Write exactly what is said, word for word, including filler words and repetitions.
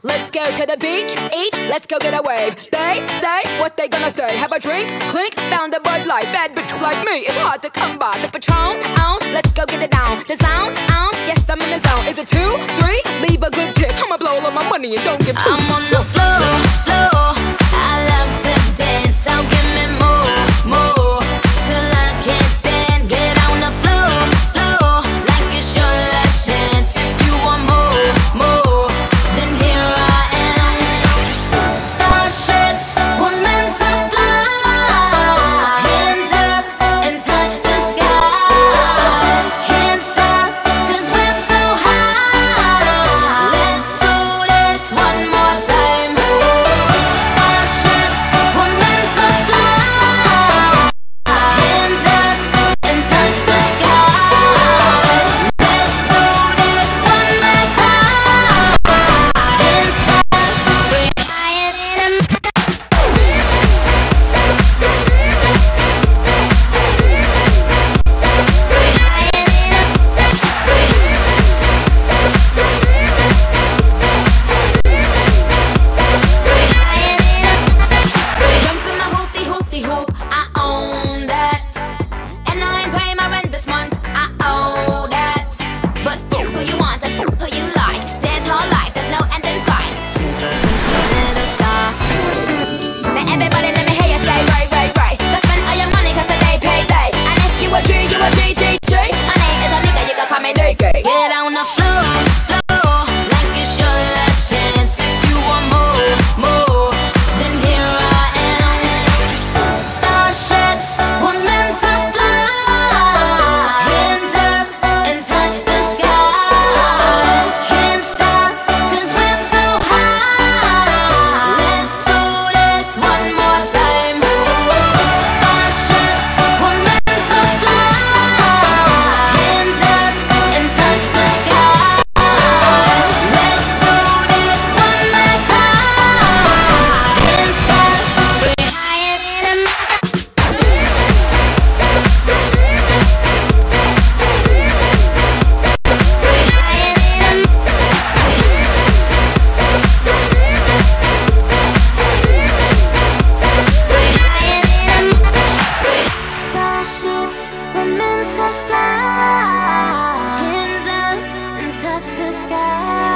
Let's go to the beach, each, let's go get a wave. They say what they gonna say. Have a drink, clink, found a Bud Light. Bad bitch like me, it's hard to come by. The Patron, on, let's go get it down. The sound, on, yes I'm in the zone. Is it two, three? Leave a good tip. I'ma blow all of my money and don't get pushed. I'm on the floor, floor. I love to dance, so give me more, more. Till I can't stand, get on the floor, floor. Like it's your last chance. If you want more, more, then here I am. Starships were meant to fly. Hands up and touch the sky. Can't stop, cause we're so high. Let's do this one more time. Starships were meant to fly. Hands up and touch the sky. Let's do this one last time. Can't stop, we're flying in a Jump in my hoopty hoopty hoop, I own that. And I ain't paying my rent this month, I owe that. But fuck who you want and fuck who you like. Dance whole life, there's no end in sight. Twinkle, twinkle, little star. Now everybody let me hear you say right, right, right. Go spend all your money cause the day paid late. And if you a G, you a G, G, G. My name is a nigga, you can call me Nicky. Get on the floor, floor. Like it's your last chance. If you want more, more, then here I am. Starships were meant to fly. Hands up and touch the sky. Can't stop, cause we're so high. Let's do this one more time. Starships were meant to fly. Hands up and touch the sky. Let's do this one last time. Can't stop, we're flying in a Starships were meant to fly. Hands up and touch the sky.